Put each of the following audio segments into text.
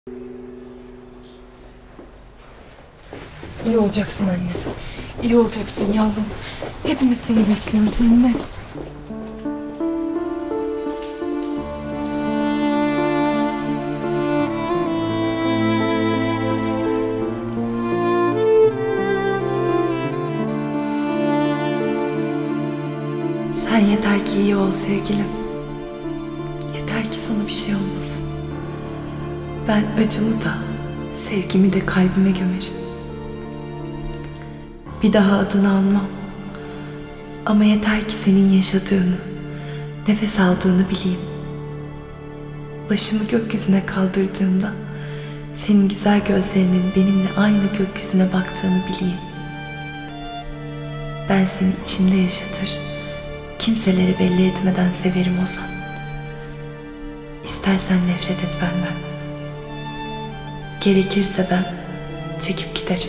İyi olacaksın anne. İyi olacaksın yavrum. Hepimiz seni bekliyoruz seninle. Sen yeter ki iyi ol sevgilim. Yeter ki sana bir şey olmasın. Ben acımı da, sevgimi de kalbime gömerim. Bir daha adını almam. Ama yeter ki senin yaşadığını, nefes aldığını bileyim. Başımı gökyüzüne kaldırdığımda senin güzel gözlerinin benimle aynı gökyüzüne baktığını bileyim. Ben seni içimde yaşatır, kimselere belli etmeden severim Ozan. İstersen nefret et benden. Gerekirse ben çekip giderim.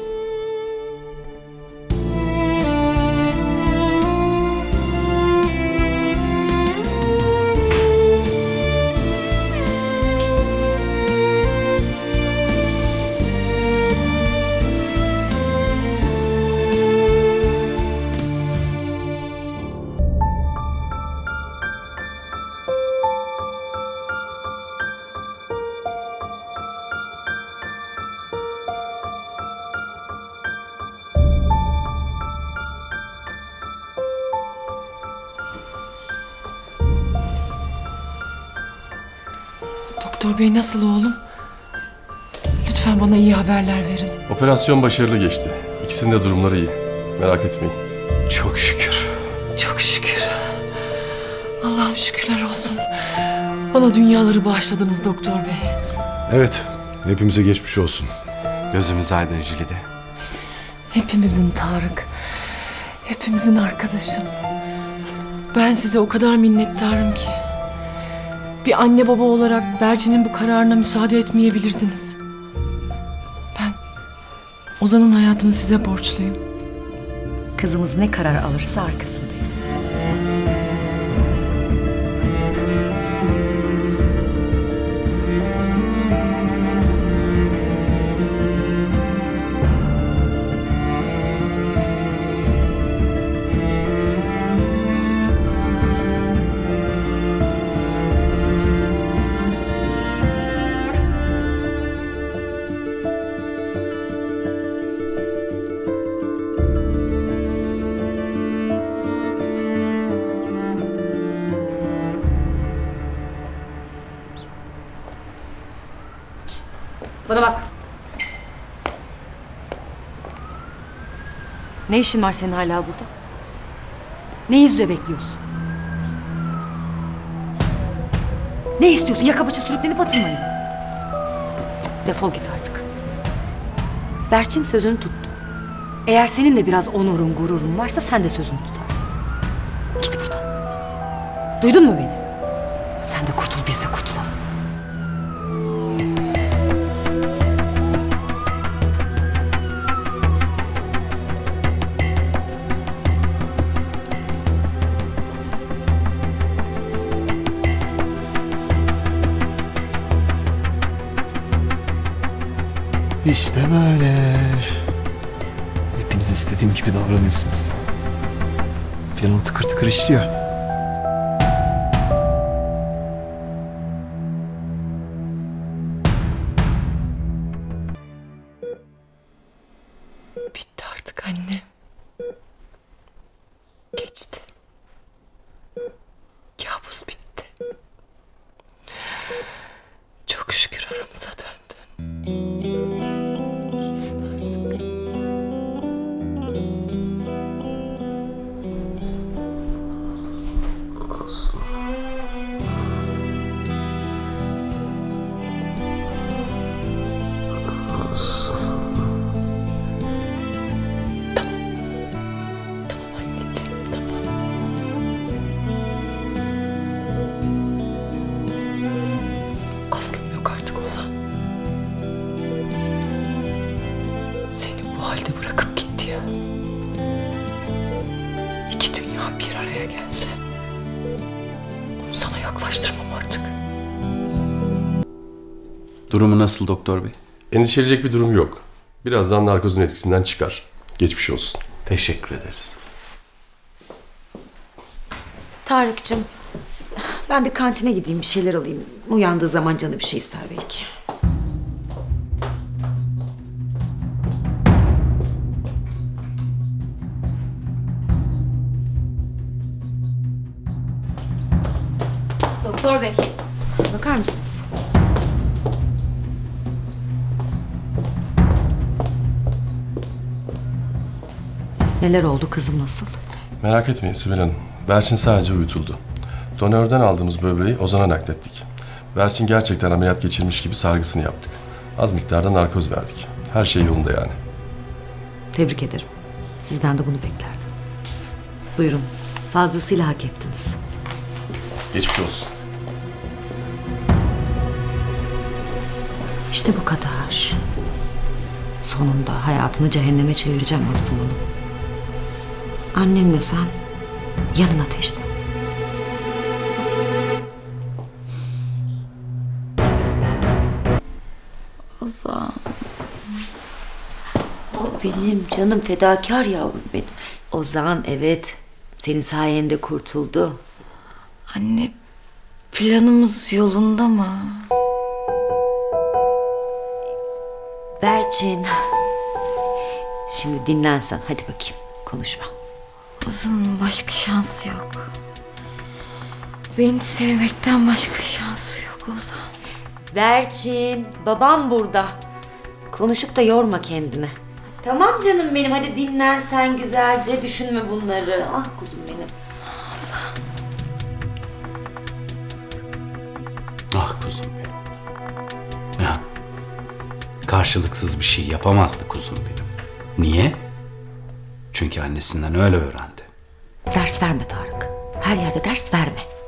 Doktor bey nasıl oğlum? Lütfen bana iyi haberler verin. Operasyon başarılı geçti. İkisinin de durumları iyi. Merak etmeyin. Çok şükür. Çok şükür. Allah'ım şükürler olsun. Bana dünyaları bağışladınız doktor bey. Evet, hepimize geçmiş olsun. Gözümüz aydın Jülide. Hepimizin Tarık. Hepimizin arkadaşım. Ben size o kadar minnettarım ki. Bir anne baba olarak Berçin'in bu kararına müsaade etmeyebilirdiniz. Ben Ozan'ın hayatını size borçluyum. Kızımız ne karar alırsa arkasındayız. Bana bak. Ne işin var senin hala burada? Ne yüzle bekliyorsun? Ne istiyorsun? Yaka paça sürüklenip atılmayın. Defol git artık. Berçin sözünü tuttu. Eğer senin de biraz onurun, gururun varsa sen de sözünü tutarsın. Git buradan. Duydun mu beni? Sen de kurtul, biz de kurtulalım. İşte böyle. Hepiniz istediğim gibi davranıyorsunuz. Planım tıkır tıkır işliyor. Bitti artık anne. Geçti. Kabus bitti. Çok şükür aramıza döndün. İyisin artık. Tamam anneciğim, tamam. Aslım yok artık Ozan. Durumu nasıl doktor bey? Endişelenecek bir durum yok. Birazdan narkozun etkisinden çıkar. Geçmiş olsun. Teşekkür ederiz. Tarık'cığım, ben de kantine gideyim bir şeyler alayım. Uyandığı zaman canı bir şey ister belki. Doktor bey, bakar mısınız? Neler oldu, kızım nasıl? Merak etmeyin Sibel Hanım. Berçin sadece uyutuldu. Donörden aldığımız böbreği Ozan'a naklettik. Berçin gerçekten ameliyat geçirmiş gibi sargısını yaptık. Az miktarda narkoz verdik. Her şey yolunda yani. Tebrik ederim. Sizden de bunu beklerdim. Buyurun, fazlasıyla hak ettiniz. Geçmiş olsun. İşte bu kadar. Sonunda hayatını cehenneme çevireceğim Aslım Hanım. Annenle sen yanın ateşle. Ozan. Benim canım fedakar yavrum benim. Ozan evet senin sayende kurtuldu. Anne, planımız yolunda mı? Berçin. Şimdi dinlen sen. Hadi bakayım konuşma. Ozan'ın başka şansı yok. Beni sevmekten başka şansı yok Ozan. Berçin babam burada. Konuşup da yorma kendini. Tamam canım benim hadi dinlen sen güzelce düşünme bunları. Ah kuzum benim. Ah kuzum benim. Ya, karşılıksız bir şey yapamazdı kuzum benim. Niye? Çünkü annesinden öyle öğrendi. Ders verme Tarık. Her yerde ders verme.